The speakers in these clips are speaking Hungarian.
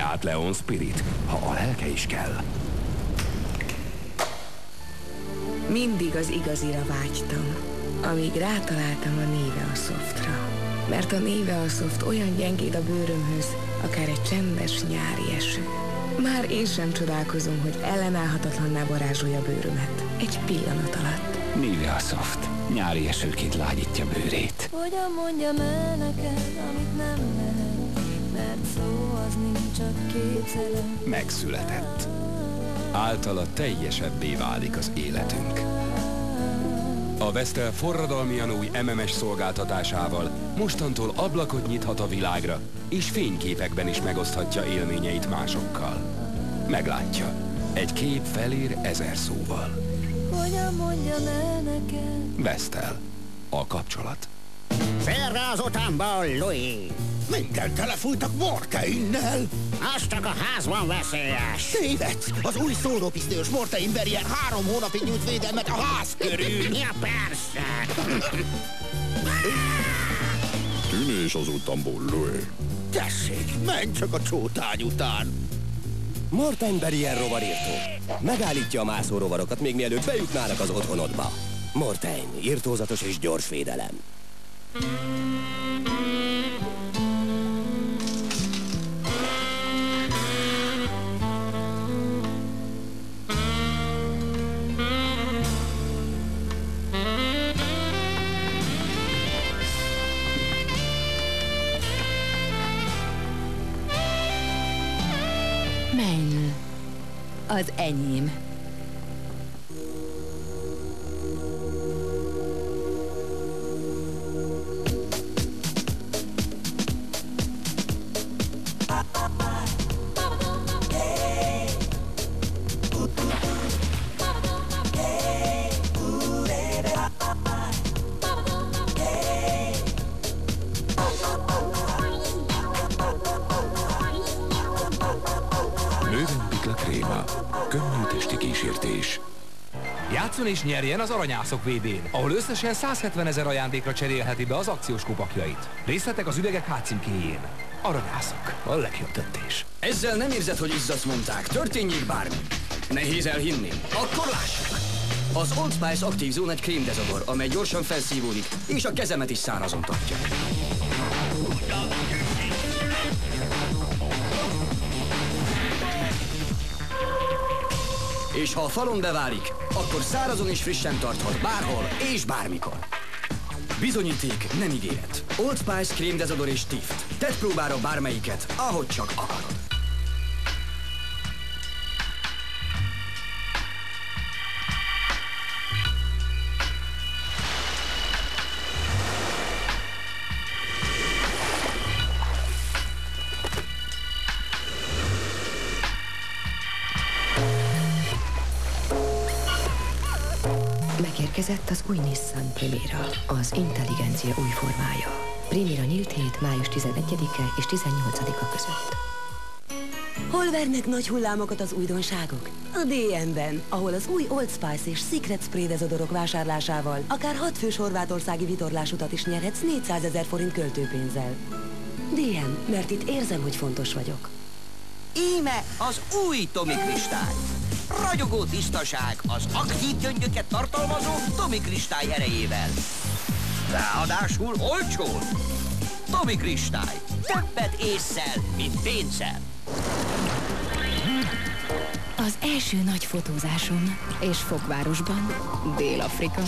Tehát Leon Spirit, ha a lelke is kell. Mindig az igazira vágytam, amíg rátaláltam a Nivea Softra. Mert a Nivea Soft olyan gyengéd a bőrömhöz, akár egy csendes nyári eső. Már én sem csodálkozom, hogy ellenállhatatlanná varázsolja a bőrömet egy pillanat alatt. Nivea Soft. Nyári esőként lágyítja bőrét. Hogyan mondjam el neked, amit nem lehet, mert szó az nincs, csak képzelem. Megszületett. Általa teljesebbé válik az életünk. A Vestel forradalmian új MMS szolgáltatásával mostantól ablakot nyithat a világra, és fényképekben is megoszthatja élményeit másokkal. Meglátja, egy kép felér 1000 szóval. Hogyan mondjam el neked? Vestel. A kapcsolat. Félre az utamból, Louis! Mindent telefújtak Mortainnel! Az csak a házban veszélyes! Tévedsz! Az új szórópisztolyos Mortain Barrier 3 hónapig nyújt védelmet a ház körül! Ja, persze! Tűnés az utamból, Louis! Tessék, menj csak a csótány után! Mortain Barrier rovarírtó. Megállítja a mászó rovarokat, még mielőtt bejutnának az otthonodba. Mortain, irtózatos és gyors védelem. Maine. Az enyém. Mövenpick kréma. Könnyű testi kísértés. Játszon és nyerjen az Aranyászok VB-n, ahol összesen 170 000 ajándékra cserélheti be az akciós kupakjait. Részletek az üvegek hátcímkéjén. Aranyászok. A legjobb döntés. Ezzel nem érzed, hogy izzadsz, mondták. Történjék bármi. Nehéz elhinni. Akkor lássuk! Az Old Spice Active Zone egy krémdezodor, amely gyorsan felszívódik, és a kezemet is szárazon tartja. És ha a falon beválik, akkor szárazon és frissen tarthat bárhol és bármikor. Bizonyíték, nem ígéret. Old Spice krémdezodor és Tift. Tedd próbára bármelyiket, ahogy csak akarod. Megérkezett az új Nissan Primera, az intelligencia új formája. Primera nyílt hét május 11-e és 18-a között. Hol vernek nagy hullámokat az újdonságok? A DM-ben, ahol az új Old Spice és Secret Spray dezodorok vásárlásával akár 6 fős horvátországi vitorlásutat is nyerhetsz 400 000 forint költőpénzzel. DM, mert itt érzem, hogy fontos vagyok. Íme az új Tomi kristály. Ragyogó tisztaság az aktív gyöngyöket tartalmazó Tomi kristály erejével. Ráadásul olcsón. Tomi kristály. Többet ésszel, mint pénzzel. Az első nagy fotózásom, és Fokvárosban, Dél-Afrika.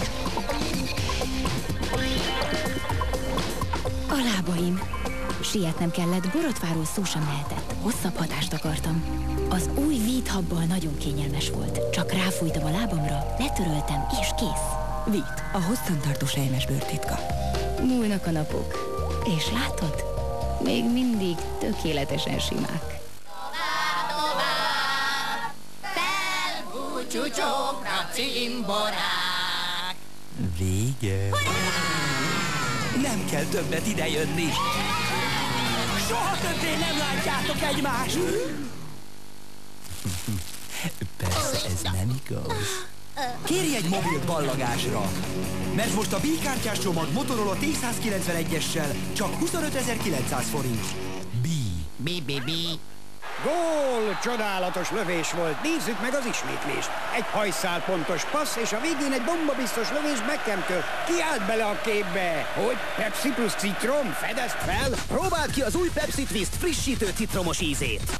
A lábaim. Sietnem kellett, borotváról szó sem lehetett. Hosszabb hatást akartam. Az új víthabbal nagyon kényelmes volt. Csak ráfújtam a lábamra, letöröltem, és kész. Vít, a hosszantartó sejmes bőrtitka. Múlnak a napok. És látod? Még mindig tökéletesen simák. Felbúcsúcsokra cimborák. Vége. Nem kell többet idejönni. Soha többé nem látjátok egymást! Persze ez nem igaz. Kérj egy mobil ballagásra, mert most a B-kártyás csomag Motorola T191-essel csak 25.900 forint. B. Gól! Csodálatos lövés volt. Nézzük meg az ismétlést. Egy hajszálpontos passz, és a végén egy bombabiztos lövés Beckhamtől. Ki állt bele a képbe? Hogy Pepsi plusz citrom? Fedezd fel! Próbáld ki az új Pepsi Twist frissítő citromos ízét.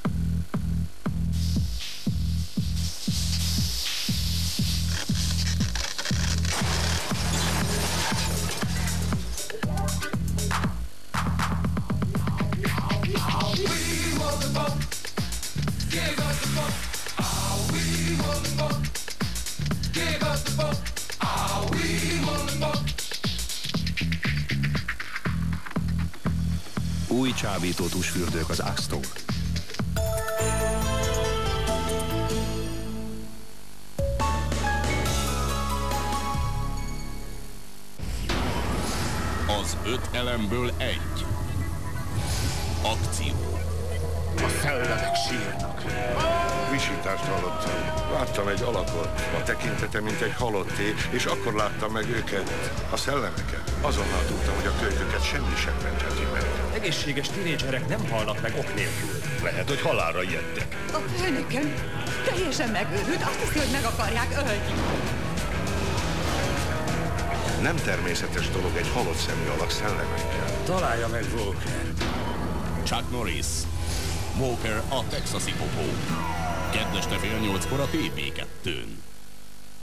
Új csábító tusfürdők az Axe-tól. Az 5 elemből egy. Akció. A szellemek sírnak. Visítást hallottam. Láttam egy alakot. A tekintete, mint egy halotté, és akkor láttam meg őket, a szellemeket. Azonnal tudtam, hogy a kölyköket semmi sem mentheti meg. Egészséges tinédzserek nem halnak meg ok nélkül. Lehet, hogy halálra ijedtek. A főnököm teljesen megőrült, azt hiszi, hogy meg akarják ölni. Nem természetes dolog egy halott szemű alak szellemekkel. Találja meg Walker. Chuck Norris. Walker a texasi popó. Kedveste fél 8-kor a TV2-n.